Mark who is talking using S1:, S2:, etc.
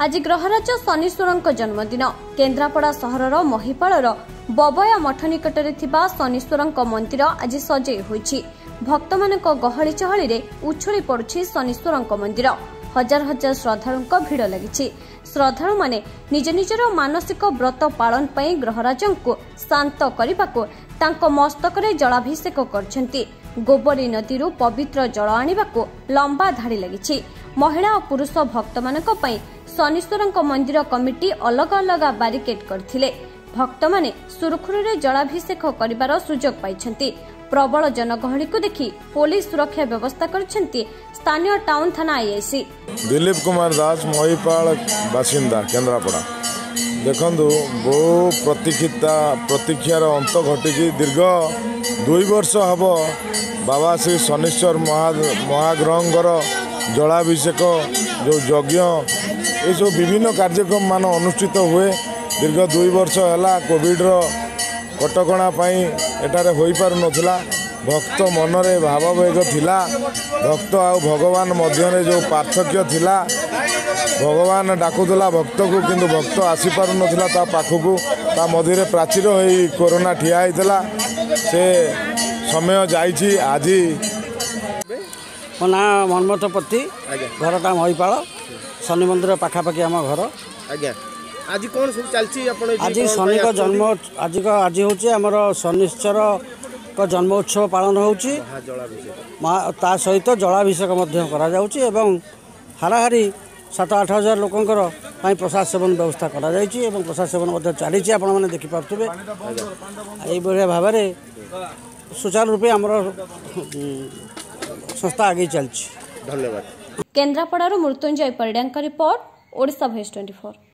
S1: आज ग्रहराज शनीश्वर जन्मदिन केन्द्रापड़ा सहरर महिपालर बबया मठ निकटरे थिबा शनीश्वर मंदिर आज सजई होईछि। भक्त मानक गहली चहली रे उछुली पड़ुछि शनीश्वर मंदिर। हजार हजार श्रद्धालुंक भिड़ लगी। श्रद्धालु माने निज निजर मानसिक व्रत पालन पई ग्रहराजंकु शांत करबाकु तांको मस्तकरे जलाभिषेक करछन्ति। गोबरी नदीरू पवित्र जल आनिबाकु लंबा धाड़ी लगी। महिला और पुरुष भक्त मानक पई शनीश्वर मंदिर कमिटी अलग अलग बारिकेड करथिले। भक्त माने सुरखुरुरे जलाभिषेक करिबार सुजोग पाइछन्ति। प्रबल जनगहली को देखि पुलिस सुरक्षा व्यवस्था करछन्ति। स्थानीय टाउन थाना आईआईसी
S2: दिलीप कुमार दास महिपाल बासिंदा केन्द्रापड़ा। देखंतु बहु प्रतीक्षार अंत घटी दीर्घ 2 वर्ष हब बाबा श्री शनीश्वर महाग्रहंकर जलाभिषेक जो यज्ञ ये सब विभिन्न कार्यक्रम मान अनुष्ठित हुए। दीर्घ 2 वर्ष है कोविड कटकणा एटारे हो पार नथिला। भक्त मनरे भाववेग थिला। भक्त आ भगवान मध्य जो पार्थक्य थिला। भगवान डाकुला भक्त को किंतु भक्त आसी पार नथिला ता पाखकू ता मध्य प्राचीर होई कोरोना ठिया होइतला। से समय जाइछि। आज
S3: मो ना मनमथपति घरटा महिपाल शनि मंदिर पाखापाखि आम घर।
S4: आज्ञा आज कौन सब चलछि आपण
S3: आज शनि को जन्म आज होछि हमर शनिश्चर को जन्म उत्सव पालन होछि। ता सहित जलाभिषेक मध्य करा जाउछि एवं हाराहारी 7-8 हजार लोकंकर पई प्रसाद सेवन व्यवस्था करा जाइछि एवं प्रसाद सेवन मध्य चलीछि। आपण माने देखि पारथुबे एई बढिया भाबरे सुचारू रूपे हमर संस्था आगे चलछि।
S4: धन्यवाद।
S1: केन्द्रापड़ारू मृत्युंजय परिडांका रिपोर्ट ओडिशा भॉइस 24।